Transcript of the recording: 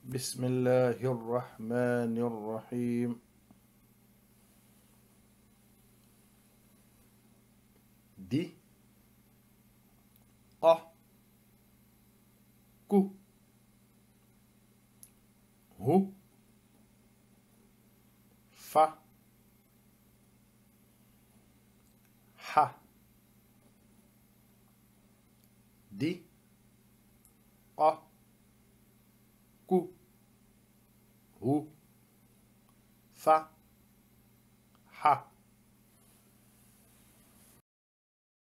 بسم الله الرحمن الرحيم. دي ق ك هو ف ح دي ق ك هو ف ح